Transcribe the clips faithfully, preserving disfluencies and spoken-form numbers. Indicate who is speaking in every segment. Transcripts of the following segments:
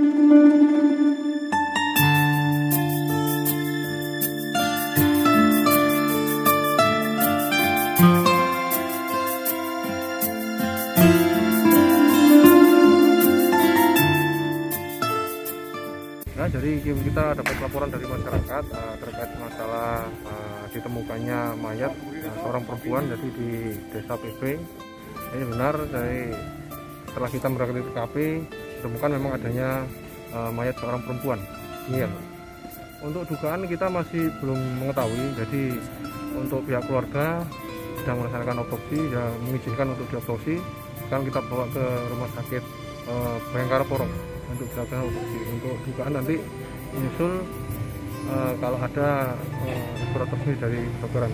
Speaker 1: Nah, jadi kita dapat laporan dari masyarakat uh, terkait masalah uh, ditemukannya mayat uh, seorang perempuan jadi di Desa P B. Ini benar, dari setelah kita melakukan T K P ditemukan memang adanya uh, mayat seorang perempuan. Iya. Untuk dugaan kita masih belum mengetahui. Jadi untuk pihak keluarga sedang melaksanakan otopsi, ya mengizinkan untuk diotopsi. Sekarang kita bawa ke rumah sakit uh, Bayangkara Porong untuk dilakukan otopsi. Untuk dugaan nanti menyusul uh, kalau ada uh, surat resmi dari kedokteran.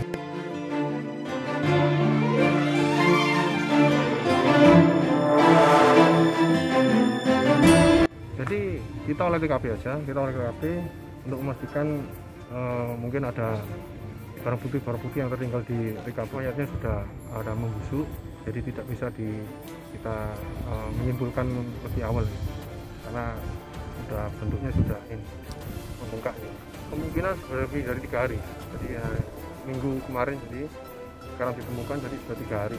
Speaker 1: Jadi kita oleh T K P aja, kita oleh T K P untuk memastikan uh, mungkin ada barang bukti barang bukti yang tertinggal di T K P, mayatnya sudah ada membusuk, jadi tidak bisa di, kita uh, menyimpulkan lebih awal karena sudah bentuknya sudah ini membengkak. Kemungkinan lebih dari tiga hari, jadi ya, minggu kemarin, jadi sekarang ditemukan jadi sudah tiga hari.